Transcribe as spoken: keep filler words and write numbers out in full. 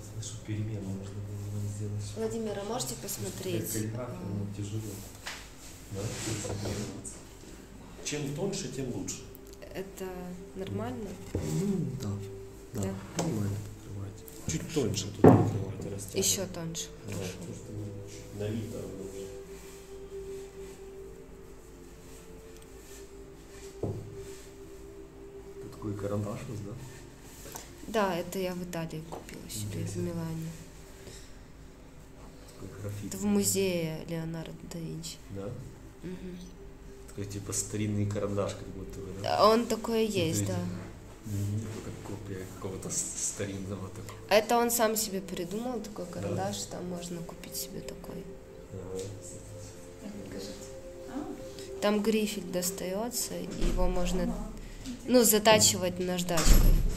Слышу, перемену можно было нам сделать. Владимир, а можете посмотреть? Каллиграфия, ну, тяжело. Да? Чем тоньше, тем лучше. Это нормально? Ну, да. Да, Да. нормально открывать. Чуть тоньше тут открывать, растягивать. Еще тоньше. Да, Хорошо. потому что на вид там лучше. Это такой карандаш у вас, да? Да, это я в Италии купила себе, в Милане. Такой графит. Это в музее Леонардо да Винчи. Да? Мгм. Такой типа старинный карандаш, как будто бы, да? А он такой и есть, есть. да. Мгм. Как копия какого-то с- старинного такого. А это он сам себе придумал, такой карандаш, там можно купить себе такой. Ага. Там грифель достается, и его можно, ну, затачивать наждачкой.